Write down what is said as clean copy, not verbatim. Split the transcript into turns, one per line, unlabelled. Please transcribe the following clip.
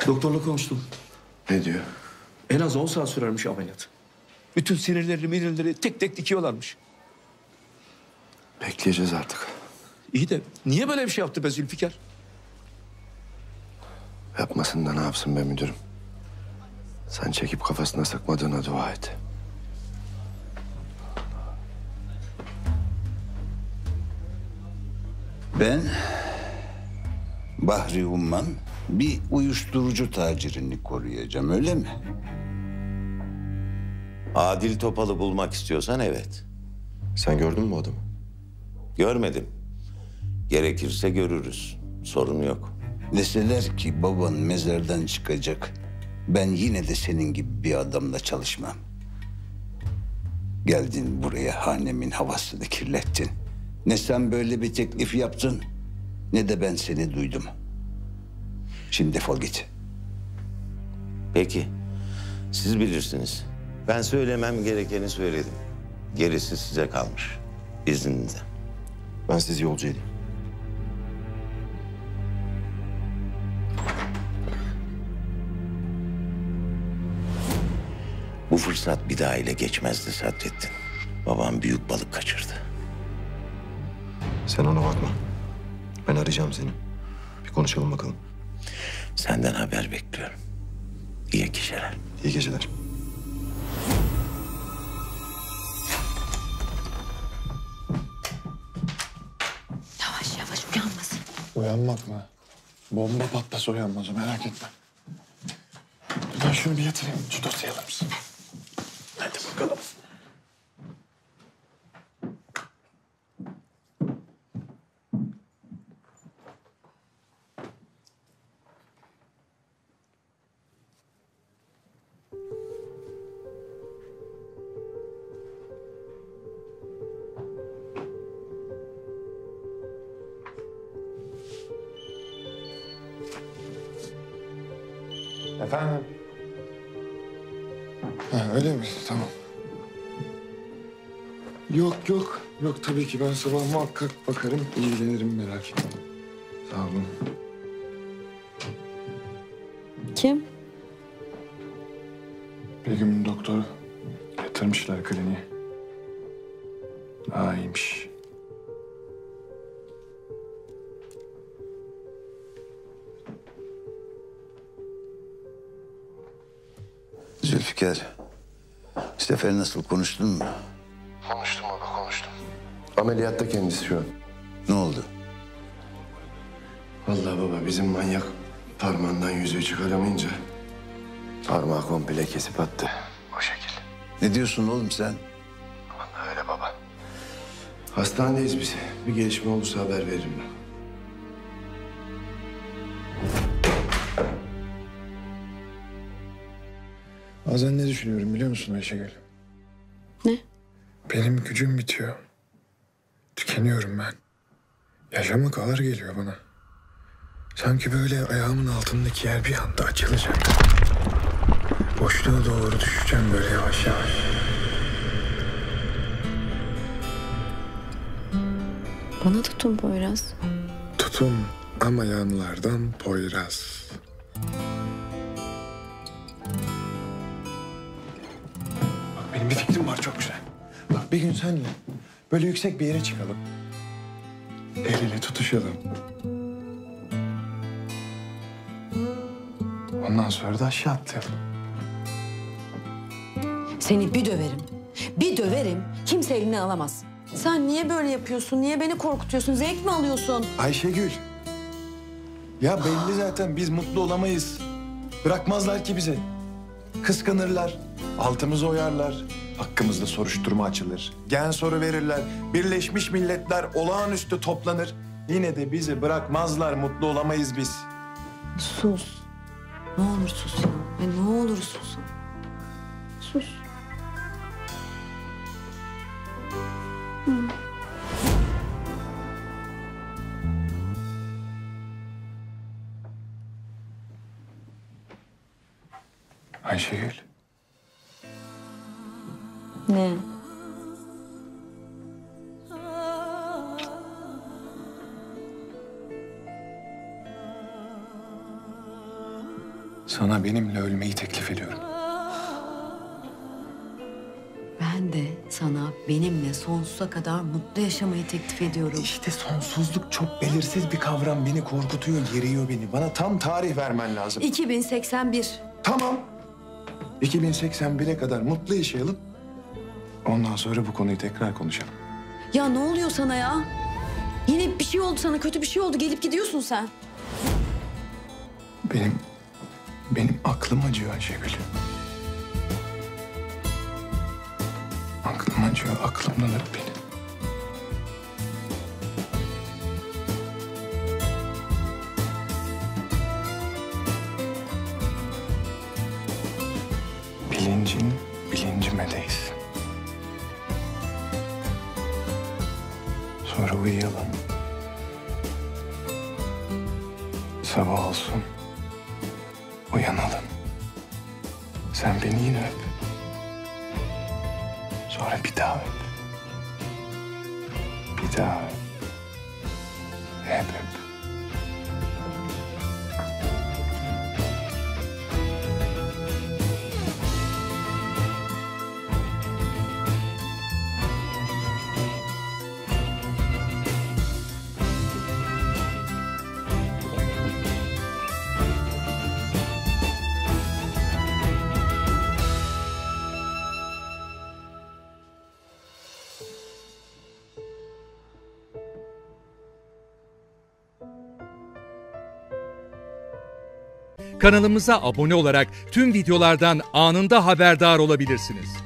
Doktorla konuştum.
Ne diyor?
En az 10 saat sürermiş ameliyat. Bütün sinirleri tek tek dikiyorlarmış.
Bekleyeceğiz artık.
İyi de niye böyle bir şey yaptı be Zülfikar?
Yapmasın da ne yapsın be müdürüm? Sen çekip kafasına sıkmadığına dua et.
Ben Bahri Umman bir uyuşturucu tacirini koruyacağım, öyle mi?
Adil Topal'ı bulmak istiyorsan evet.
Sen gördün mü bu adamı?
Görmedim. Gerekirse görürüz. Sorun yok.
Deseler ki baban mezardan çıkacak, ben yine de senin gibi bir adamla çalışmam. Geldin buraya, hanemin havasını kirlettin. Ne sen böyle bir teklif yaptın, ne de ben seni duydum. Şimdi defol git.
Peki. Siz bilirsiniz. Ben söylemem gerekeni söyledim. Gerisi size kalmış. İzninizle.
Ben sizi yolcu edeyim.
Bu fırsat bir daha ele geçmezdi Sadrettin. Babam büyük balık kaçırdı.
Sen ona bakma. Ben arayacağım seni. Bir konuşalım bakalım.
Senden haber bekliyorum. İyi geceler.
İyi geceler.
Yavaş yavaş uyanmasın.
Uyanmak mı? Bomba patlasa uyanmaz o, merak etme. Ben şunu bir yatırayım. Şu dosyayı alır mısın? Hadi bakalım. Efendim? Ha, öyle mi? Tamam. Yok yok. Yok tabii ki ben sabah muhakkak bakarım, ilgilenirim, merak etme. Sağ olun.
Kim?
Begüm'ün doktoru. Yatırmışlar kliniğe. Daha iyiymiş.
Zülfikar, Sefer nasıl, konuştun mu?
Konuştum baba, konuştum. Ameliyatta kendisi şu an.
Ne oldu?
Vallahi baba, bizim manyak parmağından yüzüğü çıkaramayınca parmağı komple kesip attı. O şekil.
Ne diyorsun oğlum sen?
Vallahi öyle baba. Hastanedeyiz biz. Bir gelişme olursa haber veririm ben.
Bazen ne düşünüyorum biliyor musun Ayşegül?
Ne?
Benim gücüm bitiyor. Tükeniyorum ben. Yaşamak ağır geliyor bana. Sanki böyle ayağımın altındaki yer bir anda açılacak. Boşluğa doğru düşeceğim böyle yavaş yavaş.
Bana tutun Poyraz.
Tutun ama yanlardan Poyraz. Bak benim bir fikrim var çok güzel. Bak bir gün senle böyle yüksek bir yere çıkalım. El ele tutuşalım. Ondan sonra da aşağı atlayalım.
Seni bir döverim. Bir döverim. Kimse elini alamaz. Sen niye böyle yapıyorsun? Niye beni korkutuyorsun? Zevk mi alıyorsun?
Ayşegül. Ya belli zaten biz mutlu olamayız. Bırakmazlar ki bizi. Kıskanırlar. Altımızı oyarlar. Hakkımızda soruşturma açılır. Gen soru verirler. Birleşmiş Milletler olağanüstü toplanır. Yine de bizi bırakmazlar. Mutlu olamayız biz.
Sus. Ne olur sus ya. Ne olur sus. Sus.
Ayşegül.
Ne?
Sana benimle ölmeyi teklif ediyorum.
Ben de sana benimle sonsuza kadar mutlu yaşamayı teklif ediyorum.
İşte sonsuzluk çok belirsiz bir kavram. Beni korkutuyor, geriyor beni. Bana tam tarih vermen lazım.
2081.
Tamam. 2081'e kadar mutlu yaşayalım. Ondan sonra bu konuyu tekrar konuşalım.
Ya ne oluyor sana ya? Yine bir şey oldu sana, kötü bir şey oldu. Gelip gidiyorsun sen.
Benim aklım acıyor Ayşegül. Aklım acıyor, aklımdan öp beni. Bilincin bilincime değsin. Sonra uyuyalım. Sabah olsun. Uyanalım. Sen beni yine öp. Sonra bir daha öp. Bir daha öp. Hep öp.
Kanalımıza abone olarak tüm videolardan anında haberdar olabilirsiniz.